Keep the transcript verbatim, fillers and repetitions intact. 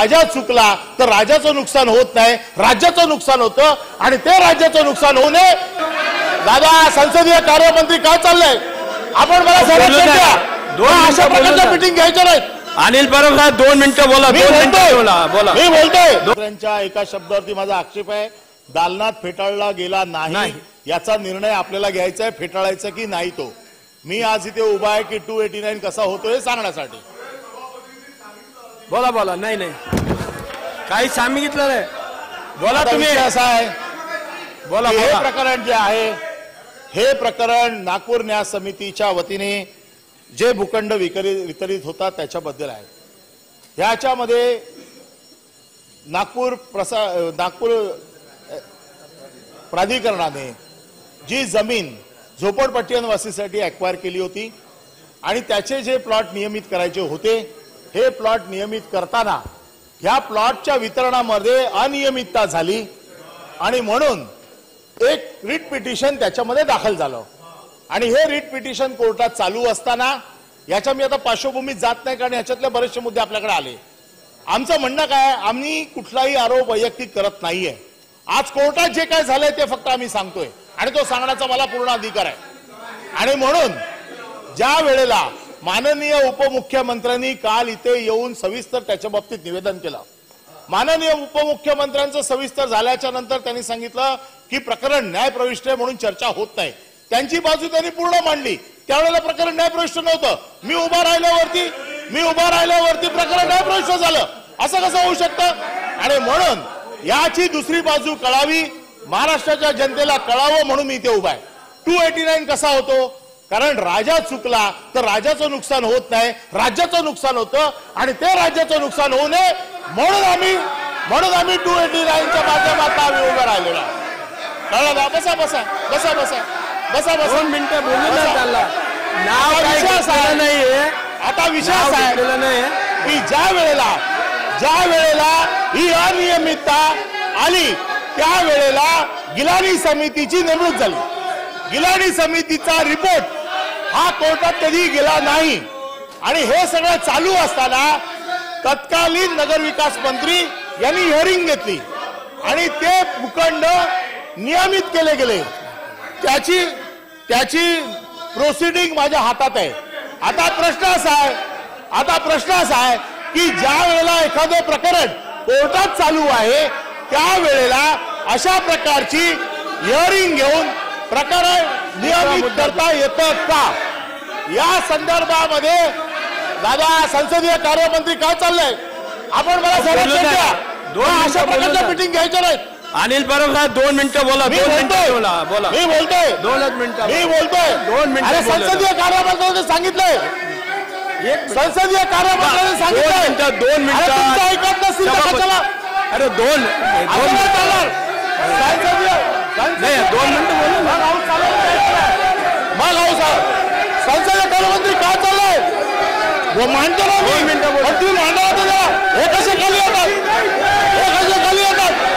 राजा चुकला तर राजाचं नुकसान होत नाही, राज्याचं नुकसान होतं आणि ते राज्याचं नुकसान होऊ नये. दादा संसदीय कार्यमंत्री काय चाललंय आपण मला संरक्षण द्या. अशा प्रकारच्या मीटिंग घ्यायच्या नाहीत. अनिल परब साहेब दोन मिनिटं बोला. मी बोलतोय बोला मी बोलतोय दुसऱ्यांच्या एका शब्दावरती माझा आक्षेप आहे. दालनात फेटाळला गेला नाही याचा निर्णय आपल्याला घ्यायचा आहे, फेटाळायचा की नाही तो. मी आज इथे उभा आहे की टू एटी नाईन कसा होतोय सांगण्यासाठी. बोला बोला. नाही नाही काही सांगितलं नाही. बोला तुम्ही. असं आहे बोला. हे प्रकरण जे आहे हे प्रकरण नागपूर न्याय समितीच्या वतीने जे भूखंड वितरित होतात त्याच्याबद्दल आहे. ह्याच्यामध्ये नागपूर प्रसा नागपूर प्राधिकरणाने जी जमीन झोपडपट्टीवासीसाठी ॲक्वायर केली होती आणि त्याचे जे प्लॉट नियमित करायचे होते हे प्लॉट नियमित करताना ह्या प्लॉटच्या वितरणामध्ये अनियमितता झाली आणि म्हणून एक रिट पिटिशन त्याच्यामध्ये दाखल झालं आणि हे रिट पिटिशन कोर्टात चालू असताना याच्या मी आता पार्श्वभूमीत जात नाही कारण याच्यातले बरेचसे मुद्दे आपल्याकडे आले. आमचं म्हणणं काय, आम्ही कुठलाही आरोप वैयक्तिक करत नाहीये. आज कोर्टात जे काय झालंय ते फक्त आम्ही सांगतोय आणि तो सांगण्याचा मला पूर्ण अधिकार आहे. आणि म्हणून ज्या वेळेला माननीय उपमुख्यमंत्र्यांनी काल इथे येऊन सविस्तर त्याच्या बाबतीत निवेदन केलं, माननीय उपमुख्यमंत्र्यांचं सविस्तर झाल्याच्या नंतर त्यांनी सांगितलं की प्रकरण न्यायप्रविष्ट आहे म्हणून चर्चा होत नाही. त्यांची बाजू त्यांनी पूर्ण मांडली. त्यावेळेला प्रकरण न्यायप्रविष्ट नव्हतं. मी उभा राहिल्यावरती मी उभा राहिल्यावरती प्रकरण न्यायप्रविष्ट झालं. असं कसं होऊ शकतं? आणि म्हणून याची दुसरी बाजू कळावी, महाराष्ट्राच्या जनतेला कळावं म्हणून मी इथे उभा आहे. टू एटी नाईन कसा होतो? कारण राजा चुकला तर राजाचं नुकसान होत नाही, राज्याचं नुकसान होतं आणि ते राज्याचं नुकसान होऊ नये म्हणून आम्ही म्हणून आम्ही टू एटी नाईनच्या माध्यमातून आम्ही उभं राहिलेलो आहे. कळलं? बसा बसा बसा बसा बसा बसा दोन मिनिटं बोलू ना. त्याला नाव विश्वास नाहीये. आता विश्वास आहे नाही की ज्या वेळेला ज्या वेळेला ही अनियमितता आली त्या वेळेला गिलानी समितीची नेमणूक झाली. गिलानी समितीचा रिपोर्ट हा कोर्टात कधी गेला नाही आणि हे सगळं चालू असताना तत्कालीन नगरविकास मंत्री यांनी हिअरिंग घेतली आणि ते भूखंड नियमित केले गेले. त्याची त्याची प्रोसिडिंग माझ्या हातात आहे. आता प्रश्न असा आहे आता प्रश्न असा आहे की ज्या वेळेला एखादं प्रकरण कोर्टात चालू आहे त्यावेळेला अशा प्रकारची हिअरिंग घेऊन प्रकरण नियमित करता येतं का? या संदर्भामध्ये दादा संसदीय कार्यमंत्री काय चाललंय आपण मला संरक्षण द्या. अशा प्रकारच्या मीटिंग घ्यायच्या नाहीत. अनिल परब साहेब दोन मिनिटं बोला. मी बोलतोय बोला बोला मी बोलतोय दोनच मिनिटं मी बोलतोय दोन मिनिटं. संसदीय कार्यमंत्र्यांनी सांगितलंय संसदीय कार्यमंत्र्यांनी सांगितलंय दोन मिनिटं ऐकत नसतील कशाला? अरे दोन चालणार संसदीय नाही दोन मिनिटं बोलू ना. मग आहो साहेब संसदीय कार्यमंत्री काय चाललंय मांडतो ना. दोन मिनिटं बोला. मांडा हे कसे खाली येतात हे कसे खाली येतात